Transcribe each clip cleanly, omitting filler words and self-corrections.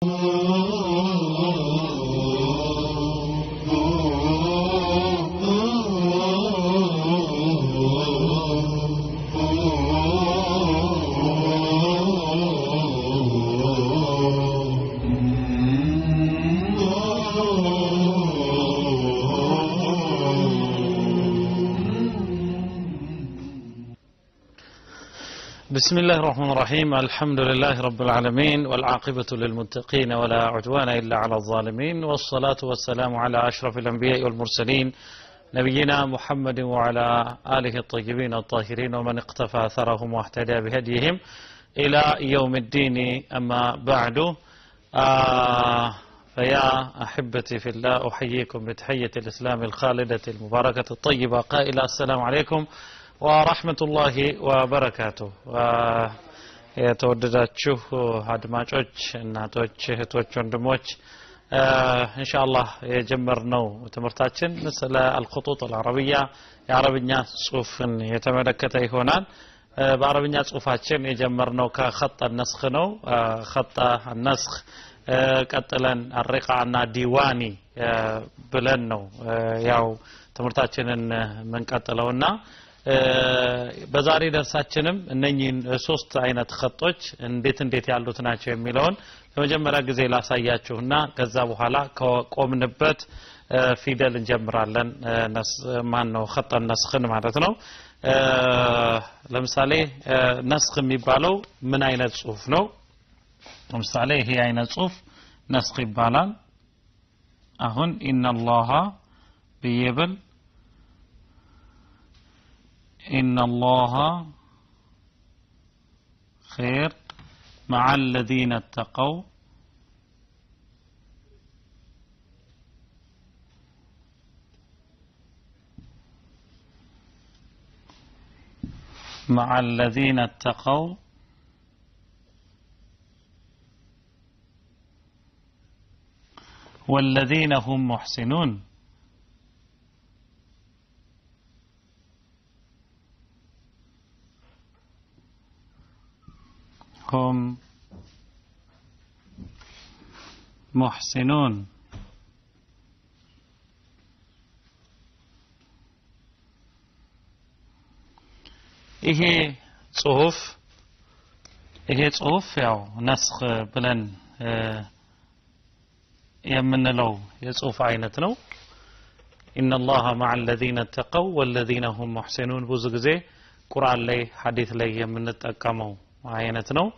بسم الله الرحمن الرحيم. الحمد لله رب العالمين والعاقبة للمتقين ولا عدوان إلا على الظالمين، والصلاة والسلام على أشرف الأنبياء والمرسلين نبينا محمد وعلى آله الطيبين الطاهرين ومن اقتفى أثرهم واهتدى بهديهم إلى يوم الدين. أما بعد، فيا أحبتي في الله، أحييكم بتحية الإسلام الخالدة المباركة الطيبة قائلة: السلام عليكم ورحمة الله وبركاته. የተወደዳችሁ አድማጮች፣ እናቶች፣ እህቶች፣ ወንድሞች ኢንሻአላህ የጀመርነው ትምህርታችን ስለ الخطوط العربية የአረብኛ ጽሁፍን የተመለከተ ይሆናል። በአረብኛ ጽሁፋችን የጀመርነው ከخط النسخ ነው። خط النسخ ቀጥለን الرقعና ዲዋኒ ብለን ነው ያው ትምህርታችንን መንቀጥለውና በዛሬ ደርሳችንም እነኚህን ሶስት አይነት خطዎች እንዴት ያሉት ናቸው የሚለውን ለመጀመሪያ ጊዜ ላሳያችሁና ከዛ በኋላ ከቆምንበት ፊደል እንጀምራለን። ማን ነው خط النسخ ማለት ነው። ለምሳሌ ነስኽ የሚባለው ምን አይነት ጽሁፍ ነው? ለምሳሌ ይሄ አይነት ጽሁፍ ነስኽ ይባላል። አሁን ኢነላህ ቢየብል إن الله خير مع الذين اتقوا مع الذين اتقوا والذين هم محسنون. هم محسنون. ይሄ ጽሁፍ ያው ነስኽ ብለን የምንለው የጽሁፍ አይነት ነው። إن الله مع الذين اتقوا والذين هم محسنون ብዙ ጊዜ ቁርአን ላይ ሐዲስ ላይ የምንጠቀመው አይነት ነው።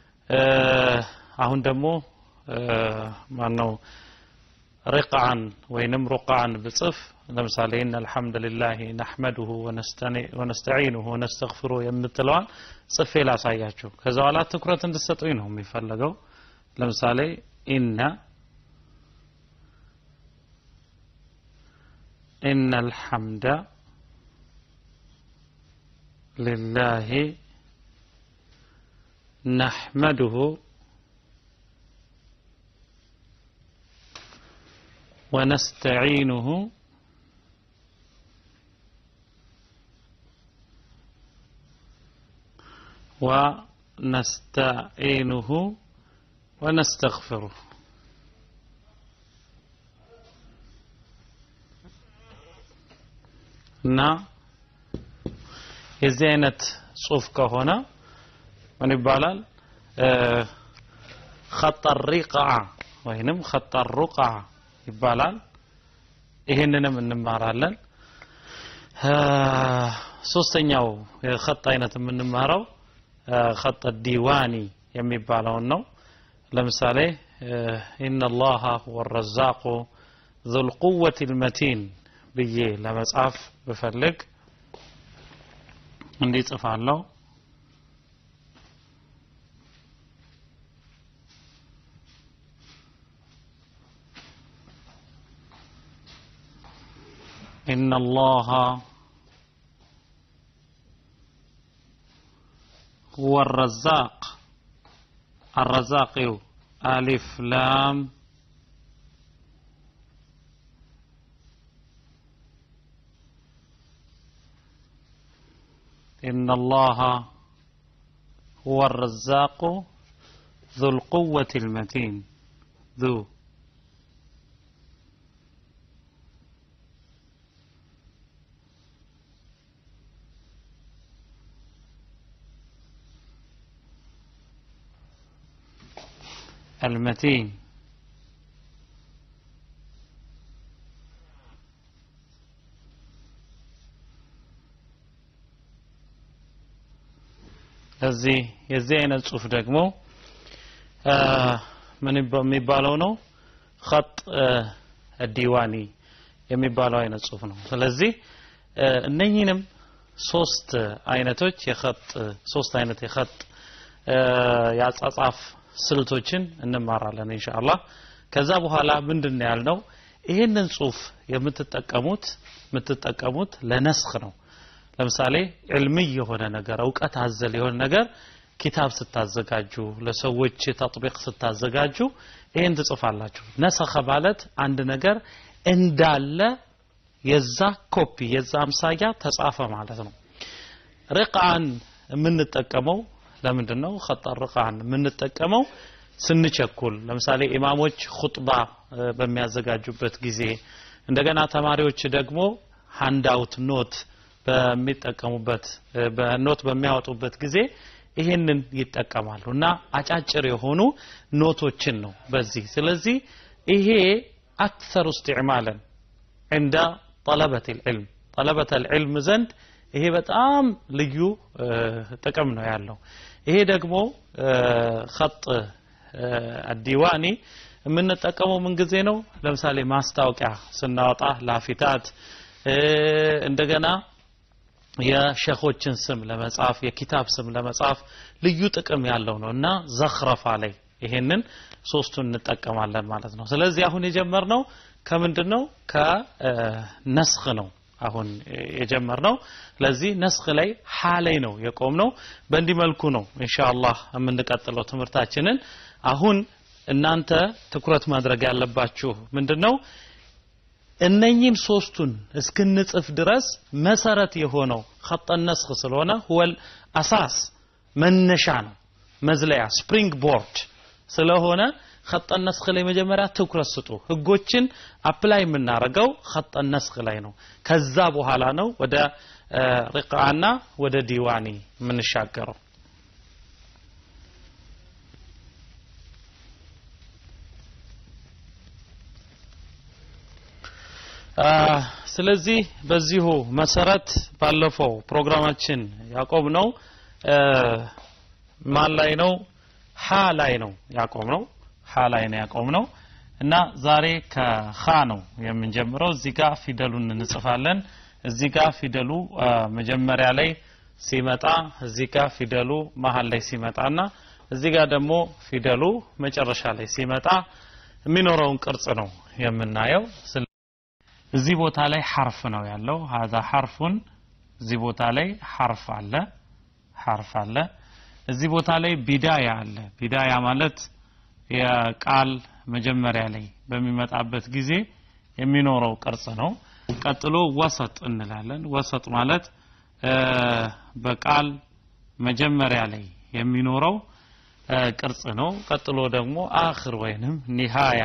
አሁን ደግሞ ማነው رقعا ወይንም رقعا بصف ለምሳሌ ان الحمد لله نحمده ونستعينه ونستغفره የምትለዋን ጽፌ ላሳያችሁ። ከዛ በኋላ ትኩረት እንድትሰጡኝ ነው የሚፈልገው። ለምሳሌ ان الحمد لله نحمده ونستعينه ونستغفره. እና የዚህ አይነት ጽሁፍ ከሆነ ምን ይባላል? خط الرقعة ወይንም خط الرقعة ይባላል። ይሄንንም እንማራለን። ሶስተኛው የخط አይነት የምንማረው خط الديواني የሚባለው ነው። ለምሳሌ إن الله هو الرزاق ذو القوة المتين ብዬ ለመጻፍ ብፈልግ እንዴት ጽፋለሁ? إن الله هو الرزاق. الرزاق ألف لام إن الله هو الرزاق ذو القوة المتين. ذو المتين እዚህ የዚህ አይነት ጽሁፍ ደግሞ ምን የሚባለው ነው خط الديواني የሚባለው አይነት ጽሁፍ ነው ስለዚህ እነኚህንም ሶስት አይነቶች ሶስት አይነት የخط ያጻጻፍ ስልቶችን እንማራለን ኢንሻአላህ ከዛ በኋላ ምንድነው ያልነው ይሄንን ጽሁፍ የምትጠቀሙት ለነስኽ ነው ለምሳሌ علمي የሆነ ነገር ዕውቀት አዘል የሆነ ነገር ኪታብ ስታዘጋጁ ለሰዎች ተጥቢቅ ስታዘጋጁ ይሄን ትጽፋላችሁ ነስኽ ማለት አንድ ነገር እንዳለ የዛ ኮፒ የዛ አምሳያ ተጻፈ ማለት ነው ርቃን የምንጠቀመው ለምንድነው خط الرقعን የምንጠቀመው ስንቸኩል ለምሳሌ ኢማሞች ኹጥባ በሚያዘጋጁበት ጊዜ እንደገና ተማሪዎች ደግሞ ሃንድአውት ኖት በሚጠቀሙበት በኖት በሚያወጡበት ጊዜ ይሄንን ይጠቀማሉና አጫጭር የሆኑ ኖቶችን ነው በዚህ ስለዚህ ይሄ اكثر استعمالا عند طلبة العلم ዘንድ ይሄ በጣም ልዩ ጥቅም ነው ያለው ይሄ ደግሞ خط الديواني የምንጠቀመው ምን ጊዜ ነው ለምሳሌ ማስታወቂያ ስናወጣ ላፊታት እንደገና የሸኾችን ስም ለመጻፍ የኪታብ ስም ለመጻፍ ልዩ ጥቅም ያለው ነውና ዘኽረፋ ላይ ይሄንን ሶስቱን እንጠቀማለን ማለት ነው ስለዚህ አሁን የጀመርነው ከምንድነው ከነስኽ ነው አሁን የጀመርነው ስለዚህ ነስኽ ላይ ሐላይ ነው የቆምነው በእንዲህ መልኩ ነው ኢንሻአላህ የምንቀጥለው ትምህርታችንን አሁን እናንተ ትኩረት ማድረግ ያለባችሁ ምንድነው እነኚህን ሶስቱን እስክንጽፍ ድረስ መሰረት የሆነው خط النسخ ስለሆነ هو الاساس መነሻ ነው መዝለያ ስፕሪንግ ቦርድ ስለሆነ خط النسخ ላይ መጀመሪያ ትኩረት ስጡ ህጎችን አፕላይ የምናረጋው خط النسخ ላይ ነው ከዛ በኋላ ነው ወደ ሪቃና ወደ ዲዋኒ የምንሻገረው ስለዚህ በዚሁ መሰረት ባለፈው ፕሮግራማችን ያቆምነው ማን ላይ ነው ሐ ላይ ነው ያቆምነው እና ዛሬ ከኻ ነው የምንጀምረው እዚህ ጋር ፊደሉን እንጽፋለን እዚህ ጋር ፊደሉ መጀመሪያ ላይ ሲመጣ እዚህ ጋር ፊደሉ መሃል ላይ ሲመጣና እዚህ ጋር ደግሞ ፊደሉ መጨረሻ ላይ ሲመጣ የሚኖረውን ቅርጽ ነው የምናየው እዚህ ቦታ ላይ حرف ነው ያለው هذا حرف እዚህ ቦታ ላይ حرف አለ እዚህ ቦታ ላይ ቢዳያ አለ ቢዳያ ማለት የቃል መጀመሪያ ላይ በሚመጣበት ጊዜ የሚኖረው ቅርጽ ነው ቀጥሎ ወሰጥ እንላለን ወሰጥ ማለት በቃል መጀመሪያ ላይ የሚኖረው ቅርጽ ነው ቀጥሎ ደግሞ አخر ወይንም ኒሃያ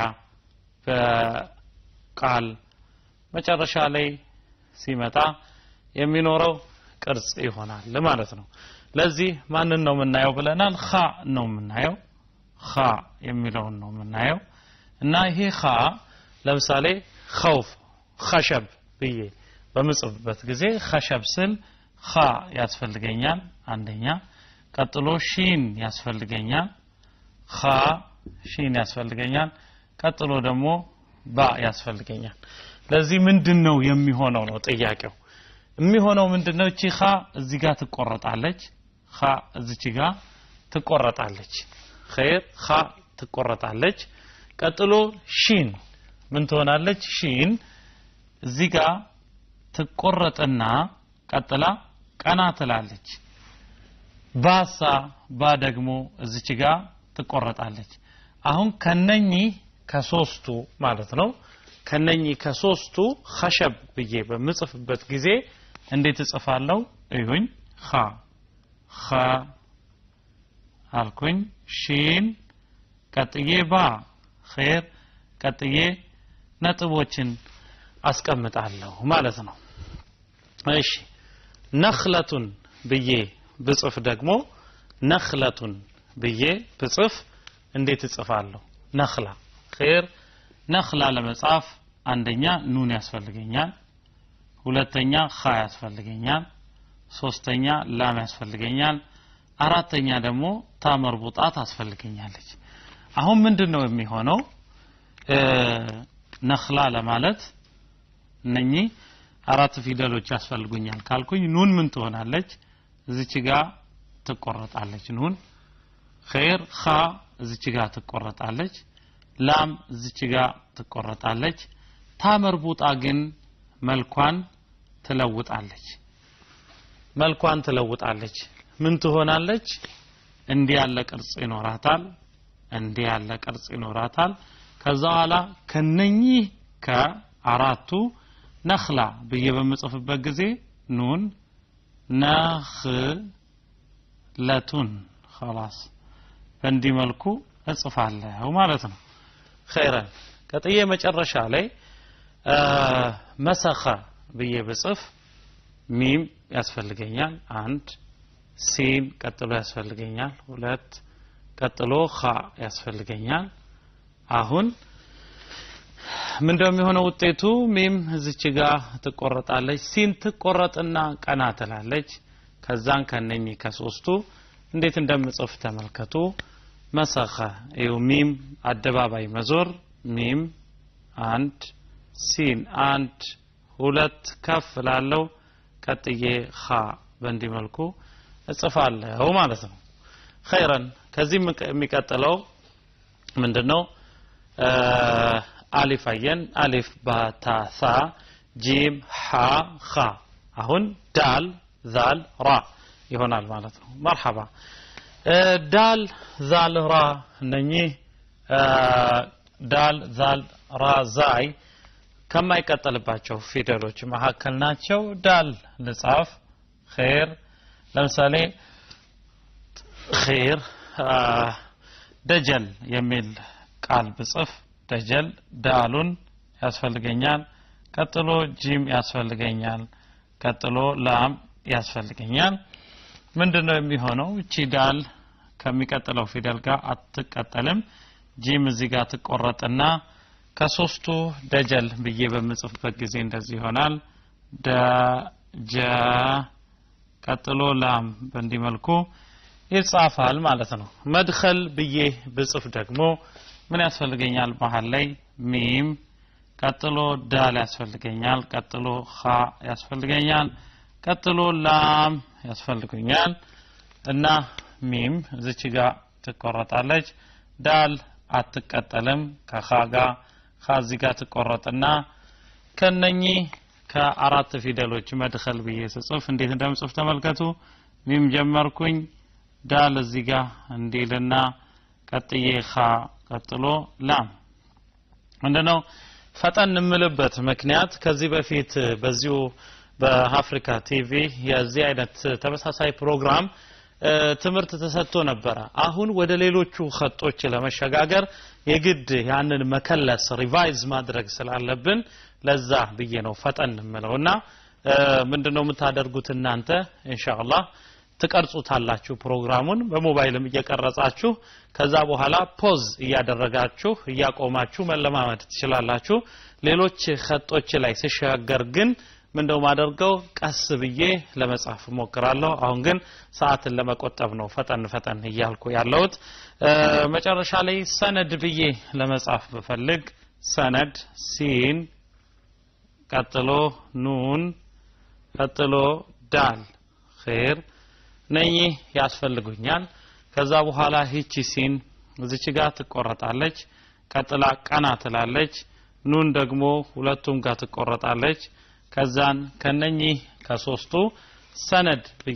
በቃል መጨረሻ ላይ ሲመጣ የሚኖረው ቅርጽ ይሆናል ማለት ነው ለዚህ ማንን ነው የምናየው ብለናል ኻ ነው የምናየው ኻ የሚለውን ነው የምናየው እና ይሄ ኻ ለምሳሌ خوف خشب ብዬ በመጽፍበት ጊዜ خشب ስል ኻ ያስፈልገኛል አንደኛ ቀጥሎ ሺን ያስፈልገኛል ኻ ሺን ያስፈልገኛል ቀጥሎ ደግሞ ባ ያስፈልገኛል ለዚህ ምንድነው የሚሆነው ነው ጥያቄው የሚሆነው ምንድነው እቺ ኻ እዚህ ጋር ትቆረጣለች ኻ እዚች ጋር ትቆረጣለች خير ኻ ትቆረጣለች ቀጥሎ ሺን ምን ትሆናለች ሺን እዚህ ጋር ትቆረጥና ቀጥላ ቀና ትላለች ባሳ ባ ደግሞ እዚች ጋር ትቆረጣለች አሁን ከነኚህ ከሶስቱ ማለት ነው ከነኚህ ከሶስቱ خشب ብዬ በመጽፍበት ጊዜ እንዴት እጽፋለሁ እዩኝ ኻ አልኩኝ ሺን ቀጥዬ ባ خير ቀጥዬ ነጥቦችን አስቀምጣለሁ ማለት ነው እሺ ነኽለቱን ብዬ ብጽፍ ደግሞ ነኽለቱን ብዬ ብጽፍ እንዴት እጽፋለሁ ነኽላ خير ነኽላ ለመጻፍ አንደኛ ኑን ያስፈልገኛል ሁለተኛ ኻ ያስፈልገኛል ሶስተኛ ላም ያስፈልገኛል አራተኛ ደግሞ ታ መርቡጣት ያስፈልገኛለች አሁን ምንድነው የሚሆነው ነኽላ ለማለት እነኚህ አራት ፊደሎች ያስፈልጉኛል ካልኩኝ ኑን ምን ትሆናለች እዚች ጋር ትቆረጣለች ኑን خير ኻ እዚች ጋር ትቆረጣለች ላም እዚች ጋር ትቆረጣለች ታ መርቡጣ ግን መልኳን ትለውጣለች ምን ትሆናለች እንዲህ ያለ ቅርጽ ይኖራታል ከዛ በኋላ ከነኚህ ከአራቱ ነኽላ ብዬ በመጽፈበት ጊዜ ኑን ነኽለቱን خلاص በእንዲህ መልኩ እጽፋለሁ ማለት ነው خيرا ቀጥዬ መጨረሻ ላይ መስኸ ብዬ ብጽፍ ሚም ያስፈልገኛል አንድ ሲን ቀጥሎ ያስፈልገኛል ሁለት ቀጥሎ ኻ ያስፈልገኛል አሁን ምንድነው የሚሆነው ውጤቱ ሚም እዚች ጋር ትቆረጣለች ሲን ትቆረጥና ቀና ትላለች ከዛን ከነኚህ ከሶስቱ እንዴት እንደምጽፍ ተመልከቱ መስኸ እዩ ሚም አደባባይ መዞር ሚም አንድ ሲን አንድ ሁለት ከፍ ላለው ቀጥዬ ኻ በእንዲህ መልኩ እጽፋለሁ ማለት ነው خيرا ከዚህ የሚቀጥለው ምንድነው አሊፍ አየን አሊፍ ባታ ሳ ጂም ሐ ኻ አሁን ዳል ዛል ራ ይሆናል ማለት ነው مرحبا ዳል ዛል ራ እነኚህ ዳል ዛል ራ ዛይ ከማይቀጥልባቸው ፊደሎች መካከል ናቸው ዳል ልጻፍ خير ለምሳሌ خير ደጀል የሚል ቃል ብጽፍ ደጀል ዳሉን ያስፈልገኛል ቀጥሎ ጂም ያስፈልገኛል ቀጥሎ ላም ያስፈልገኛል ምንድነው የሚሆነው እቺ ዳል ከሚቀጥለው ፊደል ጋር አትቀጠልም ጂም እዚህ ጋር ትቆረጥና ከሶስቱ ደጀል ብዬ በመጽፍበት ጊዜ እንደዚህ ይሆናል ደጀ ቀጥሎ ላም በእንዲህ መልኩ ይጻፋል ማለት ነው መድኸል ብዬ ብጽፍ ደግሞ ምን ያስፈልገኛል መሃል ላይ ሚም ቀጥሎ ዳል ያስፈልገኛል ቀጥሎ ኻ ያስፈልገኛል ቀጥሎ ላም ያስፈልገኛል እና ሚም እዚች ጋር ትቆረጣለች ዳል አትቀጠልም ከኻ ጋር ኻ እዚህ ጋር ትቆረጥና ከነኚህ ከአራት ፊደሎች መድኸል ብዬ ስጽፍ እንዴት እንደምጽፍ ተመልከቱ ሚም ጀመርኩኝ ዳል እዚህ ጋር እንዲልና ቀጥዬ ኻ ቀጥሎ ላም እንደነው ፈጠን እንምልበት ምክንያት ከዚህ በፊት በዚሁ በአፍሪካ ቲቪ የዚህ አይነት ተመሳሳይ ፕሮግራም ትምርት ተሰጥቶ ነበር አሁን ወደ ሌሎቹ ኸጦች ለመሸጋገር የግድ ያንን መከለስ ሪቫይዝ ማድረግ ስላለብን ለዛ ብዬ ነው ፈጠን እንምለውና ምንድነው የምታደርጉት እናንተ ኢንሻአላህ ተቀርጹታላችሁ ፕሮግራሙን በሞባይልም እየቀረጻችሁ ከዛ በኋላ ፖዝ እያደረጋችሁ እያቆማችሁ መለማመድ ትችላላችሁ ሌሎች ኸጦች ላይ ሲሻገር ግን ምንድነው ማደርገው ቀስ ብዬ ለመጻፍ ሞክራለሁ አሁን ግን ሰዓትን ለመቆጠብ ነው ፈጠን እያልኩ ያለሁት መጨረሻ ላይ ሰነድ ብዬ ለመጻፍ በፈልግ ሰነድ ሲን ቀጥሎ ኑን ቀጥሎ ዳል خير ነኝ ያስፈልጉኛል ከዛ በኋላ ሂቺ ሲን እዚች ጋር ትቆረጣለች ቀጥላ ቀና ትላለች ኑን ደግሞ ሁለቱም ጋር ትቆረጣለች ከዛን ከነኚህ ከሶስቱ ሰነድ ብዬ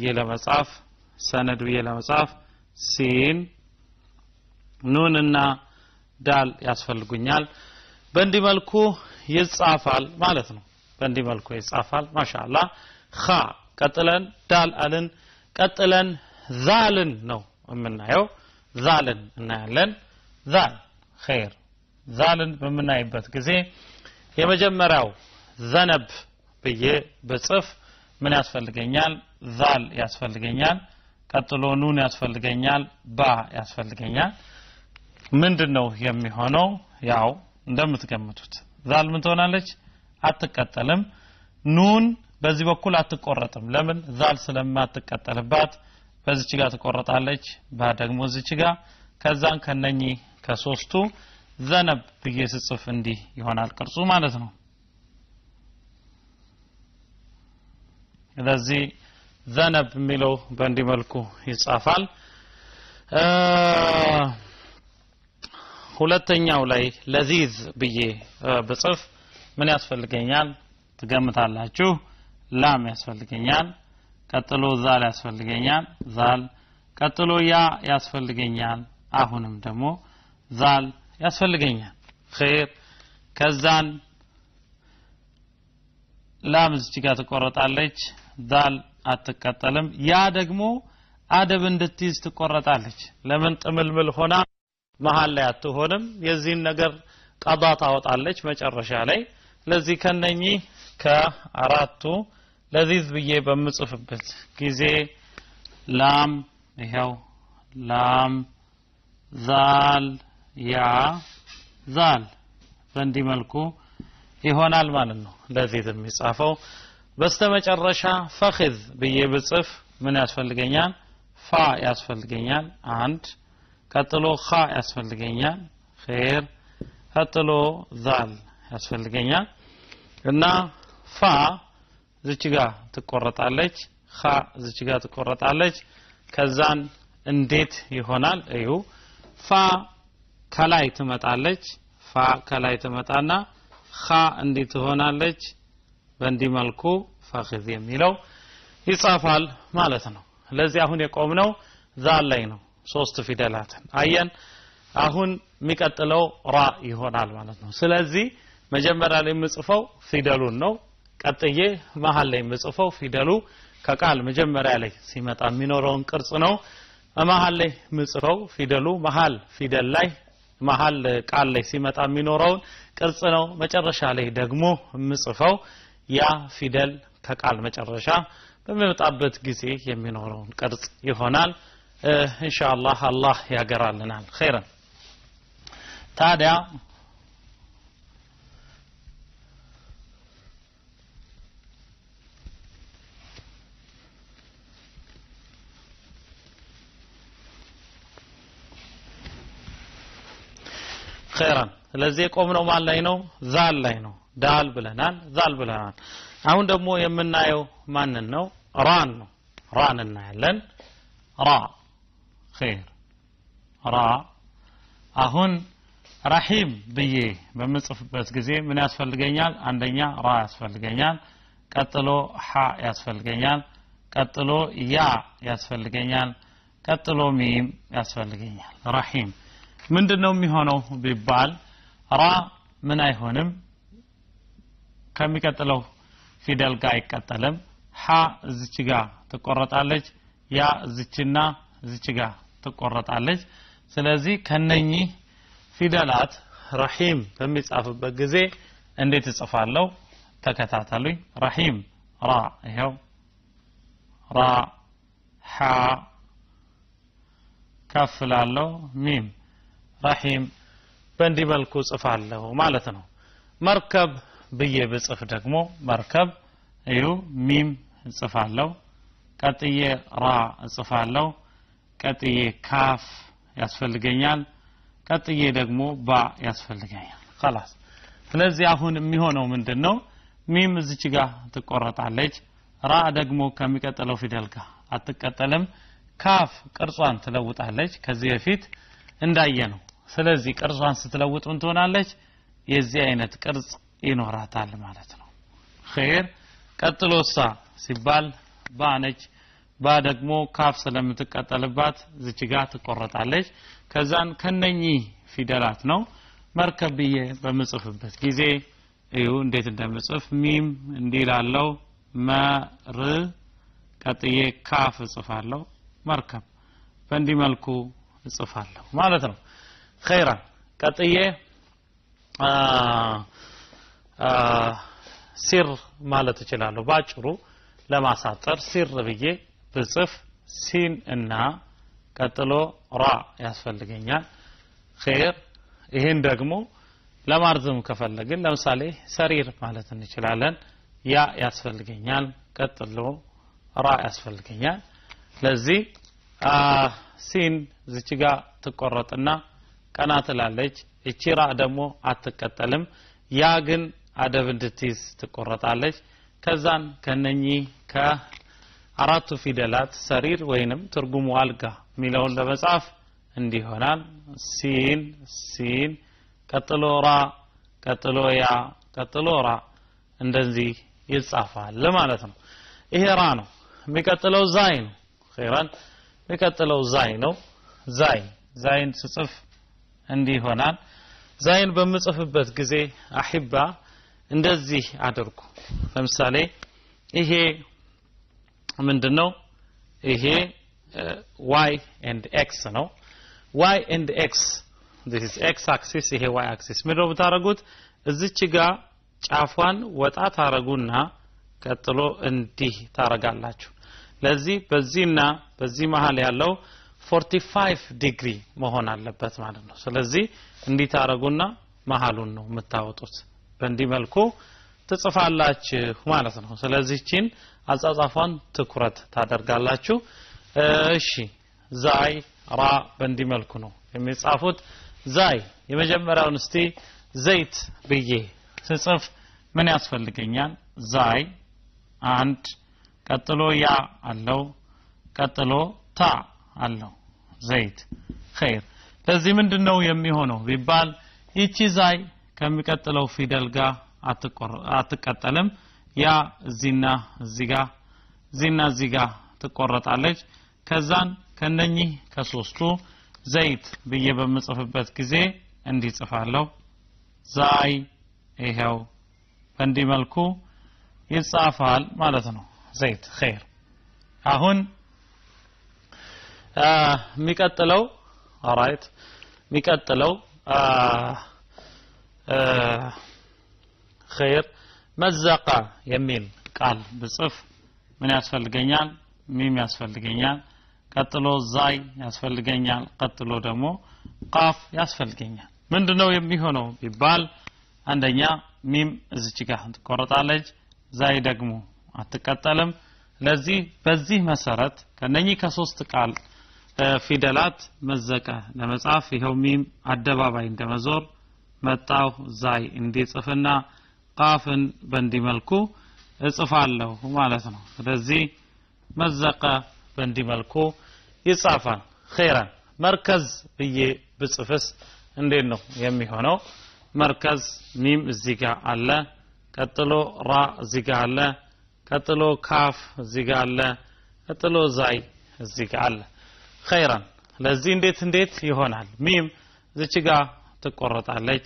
ለመጻፍ ሲን ኑንና ዳል ያስፈልጉኛል በእንዲህ መልኩ ይጻፋል ማለት ነው በእንዲህ መልኩ ይጻፋል ማሻአላ ኻ ቀጥለን ዳል አልን ቀጥለን ዛልን ነው የምናየው ዛልን እናያለን ዛል خير ዛልን በመናይበት ጊዜ የመጀመሪያው ዘነብ ብዬ በጽፍ ምን ያስፈልገኛል ዛል ያስፈልገኛል ቀጥሎ ኑን ያስፈልገኛል ባ ያስፈልገኛል ምንድነው የሚሆነው ያው እንደምትገምቱት ዛል ምን ትሆናለች አትቀጠልም ኑን በዚህ በኩል አትቆረጥም ለምን ዛል ስለማትቀጠልባት በዚች ጋር ትቆረጣለች ባ ደግሞ እዚች ጋር ከዛን ከነኚ ከሶስቱ ዘነብ ብዬ ስጽፍ እንዲህ ይሆናል ቅርጹ ማለት ነው ስለዚህ ዘነብ የሚለው በእንዲህ መልኩ ይጻፋል ሁለተኛው ላይ ለዚዝ ብዬ በጽፍ ምን ያስፈልገኛል ትገምታላችሁ ላም ያስፈልገኛል ቀጥሎ ዛል ያስፈልገኛል ዛል ቀጥሎ ያ ያስፈልገኛል አሁንም ደግሞ ዛል ያስፈልገኛል ኸይር ከዛን ላም እዚህ ጋር ተቆረጣለች ዛል አትቀጠልም ያ ደግሞ አደብ እንድትይዝ ትቆረጣለች ለምን ጥምልምል ሆና መሃል ላይ አትሆንም የዚህን ነገር ቀዳ ታወጣለች መጨረሻ ላይ ለዚህ ከነኚ ከአራቱ ለዚዝ ብዬ በመጽፍበት ጊዜ ላም ይሄው ላም ዛል ያ ዛል በእንዲህ መልኩ ይሆናል ማለት ነው ለዚዝ የሚጻፈው በስተመጨረሻ ፈኽዝ ብዬ በጽፍ ምን ያስፈልገኛል ፋ ያስፈልገኛል አንድ ቀጥሎ ኻ ያስፈልገኛል ኸይር ቀጥሎ ዛል ያስፈልገኛል እና ፋ እዚች ጋር ትቆረጣለች ኻ እዚች ጋር ትቆረጣለች ከዛን እንዴት ይሆናል እዩ ፋ ከላይ ትመጣለች ፋ ከላይ ትመጣና ኻ እንዴት ትሆናለች በእንዲህ መልኩ ፈኽዝ የሚለው ይጻፋል ማለት ነው ለዚህ አሁን የቆምነው ዛል ላይ ነው ሶስት ፊደላትን አየን አሁን የሚቀጥለው ራ ይሆናል ማለት ነው ስለዚህ መጀመሪያ ላይ የምጽፈው ፊደሉን ነው ቀጥዬ መሃል ላይ የምጽፈው ፊደሉ ከቃል መጀመሪያ ላይ ሲመጣ የሚኖረውን ቅርጽ ነው መሃል ላይ የምጽፈው ፊደሉ መሃል ፊደል ላይ መሃል ቃል ላይ ሲመጣ የሚኖረውን ቅርጽ ነው መጨረሻ ላይ ደግሞ የምጽፈው ያ ፊደል ከቃል መጨረሻ በሚመጣበት ጊዜ የሚኖረውን ቅርጽ ይሆናል ኢንሻአላህ አላህ ያገራልናል ኸይራን ታዲያ ኸይራን ስለዚህ ቆምነው ማን ላይ ነው ዛል ላይ ነው ዳል ብለናል ዛል ብለናል አሁን ደግሞ የምናየው ማንን ነው ራን ነው ራን እናያለን ራ ኸይር ራ አሁን ረሂም ብዬ በመጽፍበት ጊዜ ምን ያስፈልገኛል አንደኛ ራ ያስፈልገኛል ቀጥሎ ሐ ያስፈልገኛል ቀጥሎ ያ ያስፈልገኛል ቀጥሎ ሚም ያስፈልገኛል ረሂም ምንድነው የሚሆነው ቢባል ራ ምን አይሆንም ከሚቀጥለው ፊደል ጋር አይቀጠልም ሐ እዚች ጋር ትቆረጣለች ያ እዚችና እዚች ጋር ትቆረጣለች ስለዚህ ከነኚህ ፊደላት ረሂም በሚጻፍበት ጊዜ እንዴት እጽፋለሁ ተከታተሉኝ ረሂም ራ ይሄው ራ ሐ ከፍላለሁ ሚም ረሂም በእንዲህ መልኩ ጽፋለሁ ማለት ነው መርከብ ብዬ በጽፍ ደግሞ መርከብ እዩ ሚም ጽፋለሁ ቀጥዬ ራ ጽፋለሁ ቀጥዬ ካፍ ያስፈልገኛል ቀጥዬ ደግሞ ባ ያስፈልገኛል خلاص ስለዚህ አሁን የሚሆነው ምንድነው ሚም እዚች ጋር ትቆረጣለች ራ ደግሞ ከሚቀጥለው ፊደል ጋር አትቀጠልም ካፍ ቅርጿን ትለውጣለች ከዚህ በፊት እንዳየነው ስለዚህ ቅርጿን ስትለውጥ ምን ትሆናለች የዚህ አይነት ቅርጽ ይኖራታል ማለት ነው ኸይር ቀጥሎሳ ሲባል ባነች ባ ደግሞ ካፍ ስለምትቀጠልባት እዚች ጋር ትቆረጣለች ከዛን ከነኚህ ፊደላት ነው መርከብ ብዬ በመጽፍበት ጊዜ እዩ እንዴት እንደምጽፍ ሚም እንዲላለው መር ቀጥዬ ካፍ ጽፋለሁ መርከብ በእንዲህ መልኩ ጽፋለሁ ማለት ነው ኸይራን ቀጥዬ ሲር ማለት እችላለሁ ባጭሩ ለማሳጠር ሲር ብዬ ብጽፍ ሲን እና ቀጥሎ ራ ያስፈልገኛል ኸይር ይሄን ደግሞ ለማርዘም ከፈለግን ለምሳሌ ሰሪር ማለት እንችላለን ያ ያስፈልገኛል ቀጥሎ ራ ያስፈልገኛል ለዚህ ሲን ዝች ጋር ትቆረጥና ቀና ትላለች እቺ ራ ደግሞ አትቀጠልም ያ ግን አደብ እንድትይዝ ትቆረጣለች ከዛን ከነኚህ ከአራቱ ፊደላት ሰሪር ወይንም ትርጉሙ አልጋ ሚለውን ለመጻፍ እንዲሆናል ሲን ሲን ቀጥሎ ራ ቀጥሎ ያ ቀጥሎ ራ እንደዚህ ይጻፋል ማለት ነው ይሄ ራ ነው የሚቀጥለው ዛይ ነው ኸይራን የሚቀጥለው ዛይ ነው ዛይን ጽፍ እንዲህ ይሆናል ዛይን በመጽፍበት ጊዜ አሂባ እንደዚህ አድርጉ ለምሳሌ ይሄ ምንድነው ይሄ y and x ነው y and x this is x axis ይሄ y axis ምንድነው ብታረጉት እዚች ጋር ጫፏን ወጣ ታረጉና ቀጥሎ እንዲህ ታረጋላችሁ ለዚህ በዚህና በዚህ መሃል ያለው 45 ዲግሪ መሆን አለበት ማለት ነው ስለዚህ እንዲህ ታረጉና መሃሉን ነው የምታወጡት በእንዲህ መልኩ ትጽፋላችሁ ማለት ነው ስለዚህ ቺን አጻጻፏን ትኩረት ታደርጋላችሁ እሺ ዛይ ራ በእንዲህ መልኩ ነው የሚጻፉት ዛይ የመጀመሪያውን እስቲ ዘይት ብዬ ስጽፍ ምን ያስፈልገኛል ዛይ አንድ ቀጥሎ ያ አለው ቀጥሎ ታ አለው ዘይት ኸይር ለዚህ ምንድነው የሚሆነው ቢባል ይቺ ዛይ ከሚቀጥለው ፊደል ጋር አትቀጠልም ያ እዚህና እዚህ ጋር እዚህና እዚህ ጋር ትቆረጣለች ከዛን ከነኚህ ከሶስቱ ዘይት ብዬ በመጽፍበት ጊዜ እንዲጽፋለሁ ዛይ ይሄው በእንዲህ መልኩ ይጻፋል ማለት ነው ዘይት ኸይር አሁን የሚቀጥለው ኦራይት የሚቀጥለው ኸይር መዘቃ የሚል ቃል ብጽፍ ምን ያስፈልገኛል ሚም ያስፈልገኛል ቀጥሎ ዛይ ያስፈልገኛል ቀጥሎ ደግሞ ቃፍ ያስፈልገኛል ምንድነው የሚሆነው ቢባል አንደኛ ሚም እዚች ጋር ትቆረጣለች ዛይ ደግሞ አትቀጠልም ለዚህ በዚህ መሰረት ከነኚህ ከሶስት ቃል ፊደላት መዘቀ ለመጻፍ ይሄው ሚም አደባባይ እንደመዞር መጣው ዛይ እንዲጽፍና ቃፍን በእንዲህ መልኩ እጽፋለሁ ማለት ነው ስለዚህ መዘቀ በእንዲህ መልኩ ይጻፋል ኸይራን መርከዝ ብዬ ብጽፍስ እንዴት ነው የሚሆነው መርከዝ ሚም እዚህ ጋር አለ ቀጥሎ ራ እዚህ ጋር አለ ቀጥሎ ካፍ እዚህ ጋር አለ ቀጥሎ ዛይ እዚህ ጋር አለ ኸይራን ለዚህ እንዴት ይሆናል ሚም እዚች ጋር ትቆረጣለች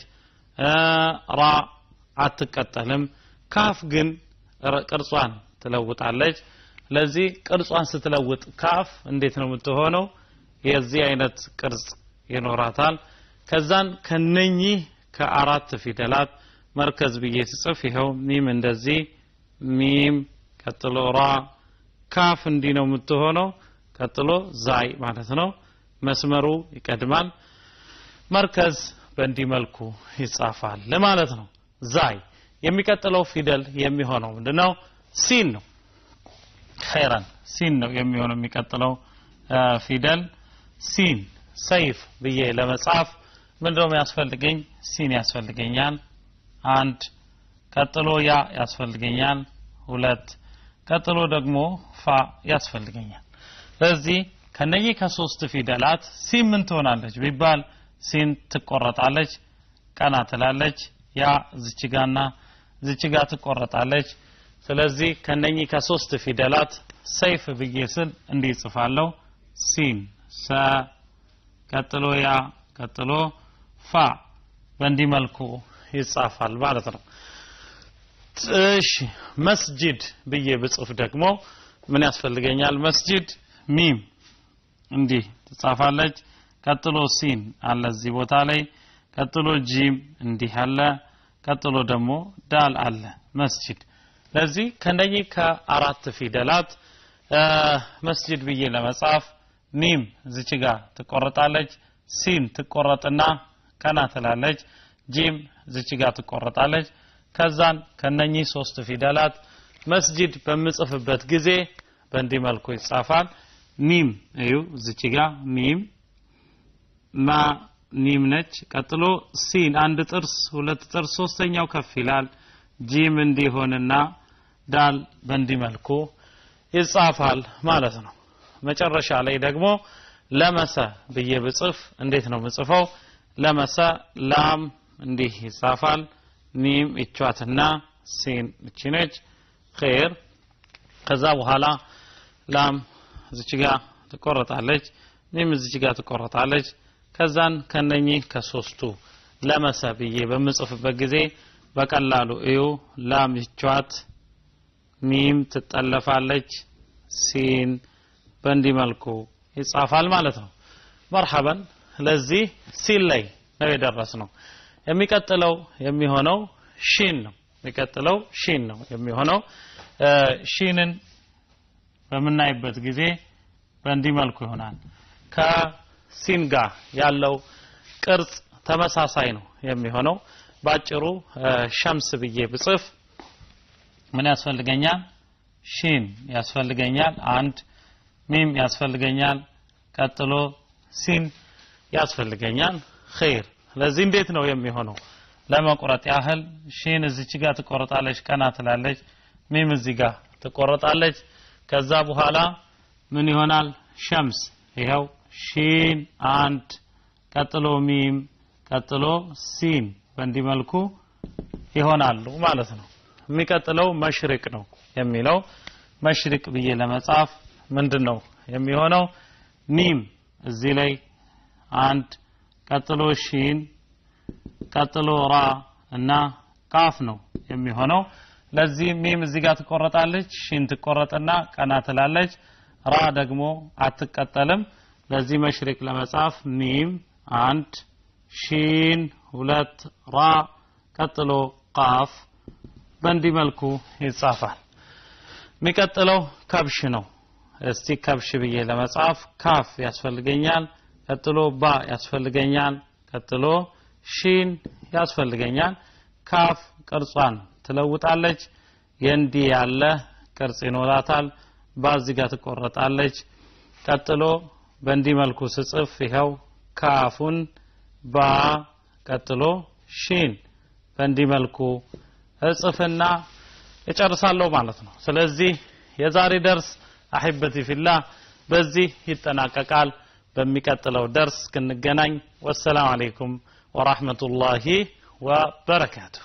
ራ አትቀጠልም ካፍ ግን ቅርጿን ትለውጣለች ለዚህ ቅርጿን ስትለውጥ ካፍ እንዴት ነው የምትሆነው የዚህ አይነት ቅርጽ ይኖራታል ከዛን ከነኚህ ከአራት ፊደላት መርከዝ ብዬ ጽፍ ይሄው ሚም እንደዚህ ሚም ቀጥሎ ራ ካፍ እንዲህ ነው የምትሆነው ቀጥሎ ዛይ ማለት ነው መስመሩ ይቀድማል መርከዝ በእንዲህ መልኩ ይጻፋል ለማለት ነው ዛይ የሚቀጥለው ፊደል የሚሆነው ምንድነው ሲን ነው ኸይራን ሲን ነው የሚሆነው የሚቀጥለው ፊደል ሲን ሰይፍ ብዬ ለመጻፍ ምንድነው ያስፈልገኝ ሲን ያስፈልገኛል አንድ ቀጥሎ ያ ያስፈልገኛል ሁለት ቀጥሎ ደግሞ ፋ ያስፈልገኛል ስለዚህ ከነኚህ ከሶስት ፊደላት ሲን ምን ትሆናለች ቢባል ሲን ትቆረጣለች ቀና ትላለች ያ ዝችጋና ዝችጋ ትቆረጣለች ስለዚህ ከነኚህ ከሶስት ፊደላት ሰይፍ ብዬ ስል እንዲህ ጽፋለሁ ሲን ሰ ቀጥሎ ያ ቀጥሎ ፋ በእንዲህ መልኩ ይጻፋል ማለት ነው እሺ መስጂድ ብዬ ብጽፍ ደግሞ ምን ያስፈልገኛል መስጂድ ሚም እንዲህ ትጻፋለች ቀጥሎ ሲን አለ እዚህ ቦታ ላይ ቀጥሎ ጂም እንዲህ አለ ቀጥሎ ደግሞ ዳል አለ መስጂድ ለዚህ ከነኚህ ከአራት ፊደላት መስጂድ ብዬ ለመጻፍ ሚም እዚች ጋር ትቆረጣለች ሲን ትቆረጥና ቀና ትላለች ጂም እዚች ጋር ትቆረጣለች ከዛን ከነኚህ ሶስት ፊደላት መስጂድ በመጽፈበት ጊዜ በእንዲህ መልኩ ይጻፋል ሚም እዩ እዚች ጋር ሚም ማ ሚም ነች ቀጥሎ ሲን አንድ ጥርስ ሁለት ጥርስ ሶስተኛው ከፍ ይላል ጂም እንዲሆንና ዳል በእንዲህ መልኩ ይጻፋል ማለት ነው መጨረሻ ላይ ደግሞ ለመሰ ብዬ ብጽፍ እንዴት ነው ምጽፈው ለመሰ ላም እንዲህ ይጻፋል ሚም እቻትና ሲን እቺነች ኸይር ከዛ በኋላ ላም እዚች ጋር ትቆረጣለች ሚም እዚች ጋር ትቆረጣለች ከዛን ከነኚህ ከሶስቱ ለመሰ ብዬ በምጽፍበት ጊዜ በቀላሉ እዩ ላም ይቻት ሚም ትጠለፋለች ሲን በእንዲህ መልኩ ይጻፋል ማለት ነው መርሐባን ለዚህ ሲል ላይ ነው የደረስነው የሚቀጥለው የሚሆነው ሺን ነው የሚቀጥለው ሺን ነው የሚሆነው ሺንን በመናይበት ጊዜ በእንዲህ መልኩ ይሆናል ከሲን ጋር ያለው ቅርጽ ተመሳሳይ ነው የሚሆነው ባጭሩ ሸምስ ብዬ ብጽፍ ምን ያስፈልገኛል ሺን ያስፈልገኛል አንድ ሚም ያስፈልገኛል ቀጥሎ ሲን ያስፈልገኛል ኸይር ለዚህ እንዴት ነው የሚሆነው ለመቁረጥ ያህል ሺን እዚች ጋር ትቆረጣለች ቀና ትላለች ሚም እዚህ ጋር ትቆረጣለች ከዛ በኋላ ምን ይሆናል ሸምስ ይሄው ሺን አንድ ቀጥሎ ሚም ቀጥሎ ሲን በእንዲህ መልኩ ይሆናሉ ማለት ነው የሚቀጥለው መሽሪቅ ነው የሚለው መሽሪቅ ብዬ ለመጻፍ ምንድነው የሚሆነው ሚም እዚህ ላይ አንድ ቀጥሎ ሺን ቀጥሎ ራ እና ቃፍ ነው የሚሆነው ለዚህ ሚም እዚህ ጋር ትቆረጣለች ሺን ትቆረጥና ቀና ትላለች ራ ደግሞ አትቀጠልም ለዚህ መሽሪቅ ለመጻፍ ሚም አንድ ሺን ሁለት ራ ቀጥሎ ቃፍ በእንዲህ መልኩ ይጻፋል የሚቀጥለው ከብሽ ነው እስቲ ከብሽ ብዬ ለመጻፍ ካፍ ያስፈልገኛል ቀጥሎ ባ ያስፈልገኛል ቀጥሎ ሺን ያስፈልገኛል ካፍ ቅርጿን ትለውጣለች የንዲ ያለ ቅርጽ ይኖራታል ባዚህ ጋር ትቆረጣለች ቀጥሎ በእንዲህ መልኩ ስጽፍ ይሄው ካፉን ባ ቀጥሎ ሺን በእንዲህ መልኩ እጽፍና እጨርሳለሁ ማለት ነው ስለዚህ የዛሬ ደርስ አህበቲ ፊላህ በዚህ ይጠናቀቃል በሚቀጥለው ደርስ እስክንገናኝ ወሰላሙ አለይኩም ወራህመቱላሂ ወበረካቱሁ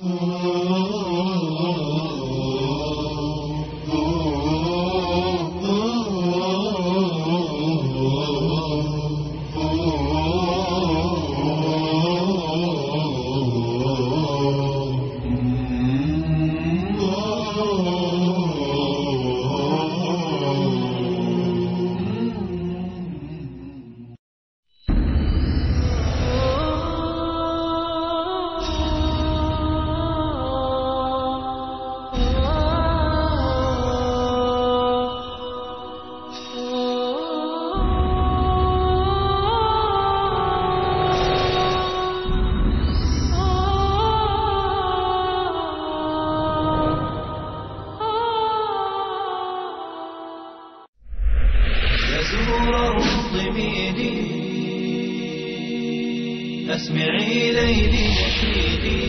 اسمعي ليلي نشيدي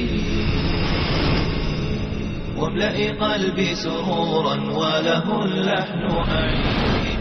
واملئي قلبي سرورا وله اللحن أعيدي